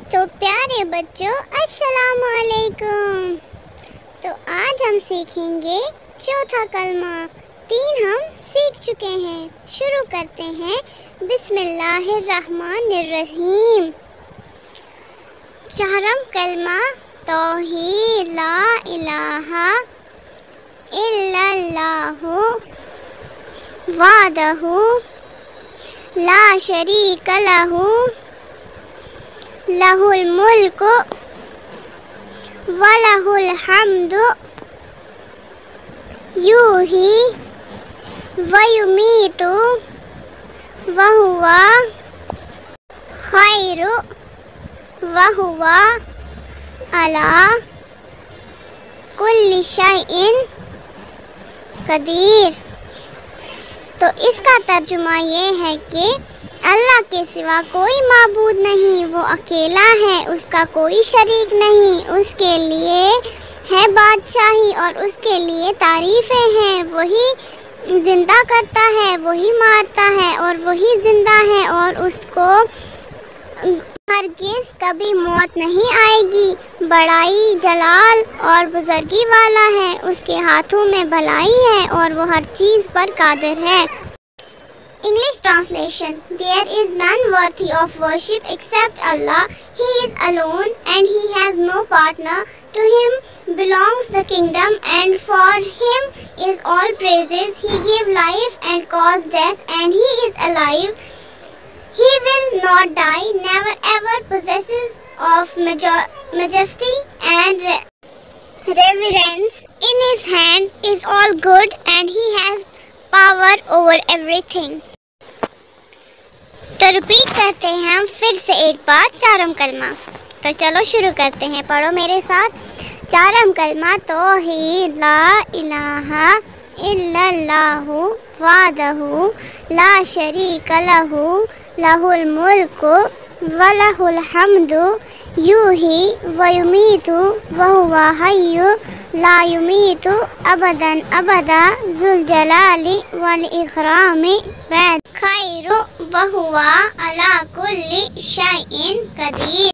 تو پیارے بچوں السلام علیکم۔ تو آج ہم سیکھیں گے چوتھا کلمہ، 3 ہم سیکھ چکے ہیں۔ شروع کرتے ہیں، بسم اللہ الرحمن الرحیم۔ چہارم کلمہ توحید، لا الہ الا اللہ وحدہ لا شریک لہ لہ الملک وَلَهُ الْحَمْدُ يُحْيِي وَيُمِيتُ وَهُوَ خَيْرُ وَهُوَ عَلَى كُلِّ شَيْءٍ قدیر۔ تو اس کا ترجمہ یہ ہے کہ اللہ کے سوا کوئی معبود نہیں، وہ اکیلا ہے، اس کا کوئی شریک نہیں، اس کے لیے ہے بادشاہی اور اس کے لیے تعریفیں ہیں۔ وہی زندہ کرتا ہے، وہی مارتا ہے اور وہی زندہ ہے، اور اس کو ہرگز کبھی موت نہیں آئے گی۔ بڑائی، جلال اور بزرگی والا ہے، اس کے ہاتھوں میں بھلائی ہے اور وہ ہر چیز پر قادر ہے۔ English translation: There is none worthy of worship except Allah. He is alone and He has no partner. To Him belongs the kingdom and for Him is all praises. He gave life and caused death and He is alive. He will not die, never ever, possesses of majesty and reverence. In His hand is all good and He has power over everything. تو repeat کرتے ہیں ہم پھر سے ایک بار charm کلمہ۔ تو چلو شروع کرتے ہیں، پڑھو میرے ساتھ۔ چارم کلمہ توحید، لا الہ الا اللہ وحدہ لا شریک لہ لہ الملک وَلَهُ الْحَمْدُ يُحْيِي وَيُمِيتُ وَهُوَ حَيٌّ لَا يُمِيتُ أَبَدًا أَبَدًا ذُو الْجَلَالِ وَالْإِكْرَامِ خَيْرٌ وَهُوَ عَلَى كُلِّ شَيْءٍ قدیر۔